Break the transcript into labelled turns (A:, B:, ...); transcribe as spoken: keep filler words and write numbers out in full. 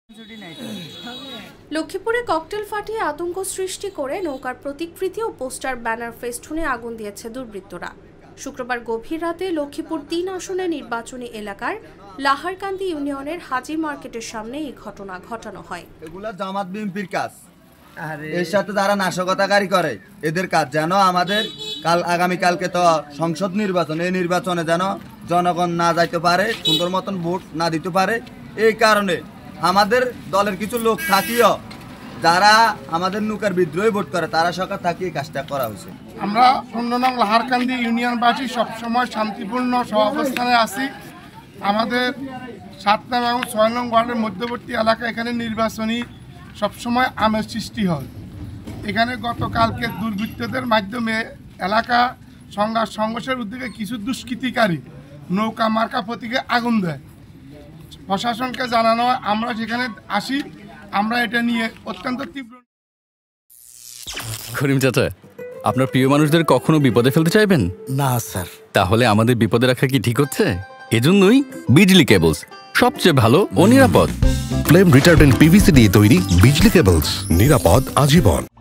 A: লক্ষ্মীপুরে ককটেল ফাটিয়ে আতঙ্ক সৃষ্টি করে নৌকার প্রতিকৃতি ও পোস্টার ব্যানার ফেস্টুনে আগুন দিয়েছে দুর্বৃত্তরা। শুক্রবার গভীর রাতে লক্ষ্মীপুর তিন আসনের নির্বাচনী এলাকার লাহারকান্দি ইউনিয়নের হাজি মার্কেটের সামনে এই ঘটনা ঘটানো হয়।
B: এগুলা জামাত বিএনপির কাজ, এর সাথে যারা নাশকতাকারী করে এদের কাজ। যেন আমাদের কাল আগামী কালকে তো সংসদ নির্বাচন, এই নির্বাচনে যেন জনগণ না যাইতে পারে, সুন্দর মতন ভোট না দিতে পারে। এই কারণে আমাদের দলের কিছু লোক থাকিও যারা আমাদের নৌকার বিদ্রোহী ভোট করে, তারা সরকার থাকিয়ে কাজটা করা হয়েছে।
C: আমরা পনেরো নং লাহারকান্দি ইউনিয়নবাসী সবসময় শান্তিপূর্ণ সহাবস্থানে আছি। আমাদের সাত নং এবং ছয় নং ওয়ার্ডের মধ্যবর্তী এলাকা, এখানে নির্বাচনী সবসময় আমেজ সৃষ্টি হয়। এখানে গতকালকে দুর্বৃত্তদের মাধ্যমে এলাকা সংঘাত সংঘর্ষের উদ্যোগে কিছু দুষ্কৃতিকারী নৌকা মার্কা প্রতীকে আগুন দেয়। প্রশাসনকে জানানো হয়, আমরা যেখানে আসি আমরা এটা নিয়ে অত্যন্ত তীব্র।
D: করিম চাচা, আপনার প্রিয় মানুষদের কখনো বিপদে ফেলতে চাইবেন
E: না স্যার।
D: তাহলে আমাদের বিপদে রাখা কি ঠিক হচ্ছে? এজন্যই বিজলি কেবলস সবচেয়ে ভালো ও নিরাপদ।
E: ফ্লেম রিটার্ডেন্ট পিভিসি দিয়ে তৈরি বিজলি কেবলস, নিরাপদ আজীবন।